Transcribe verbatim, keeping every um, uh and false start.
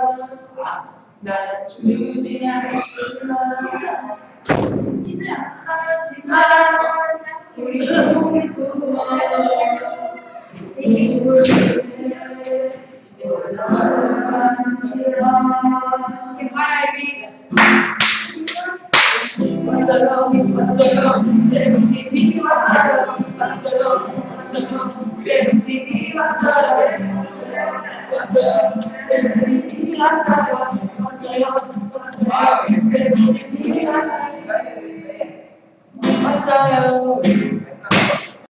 나 주지 않지만 하지만 우리 꿈이 꾸어 이 꿈을 이제 너를 만들어 왔어요 왔어요 세븐틴이 왔어요 왔어요 왔어요 세븐틴이 왔어요 왔어요 세븐틴이 왔어요 왔어요 왔어요 세븐틴이 왔어요 왔어요